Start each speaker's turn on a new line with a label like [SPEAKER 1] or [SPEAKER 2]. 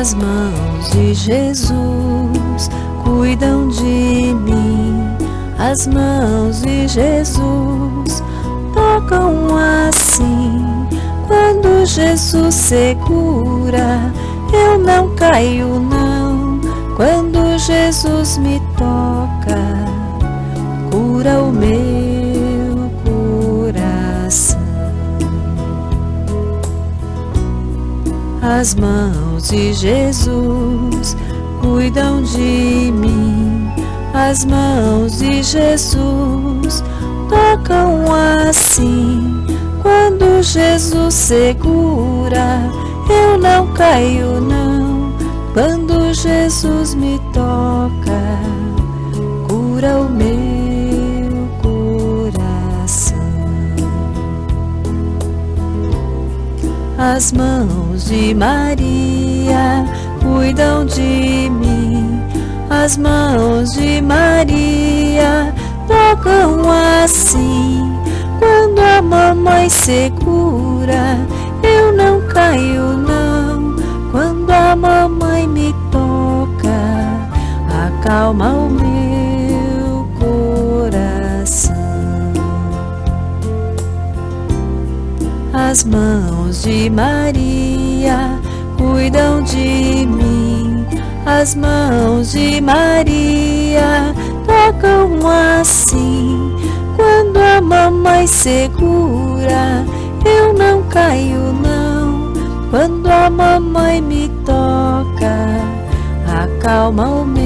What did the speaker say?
[SPEAKER 1] As mãos de Jesus cuidam de mim. As mãos de Jesus tocam assim. Quando Jesus segura, eu não caio não. Quando Jesus me toca, cura o meu coração. As mãos de Jesus cuidam de mim. As mãos de Jesus tocam assim. Quando Jesus segura, eu não caio não. Quando Jesus me toca, cura o meu coração. As mãos de Maria cuidam de mim. As mãos de Maria tocam assim. Quando a mamãe segura, eu não caio não. Quando a mamãe me toca, acalma o meu coração. As mãos de Maria cuidam de mim. As mãos de Maria tocam assim. Quando a mamãe segura, eu não caio não. Quando a mamãe me toca, acalma o meu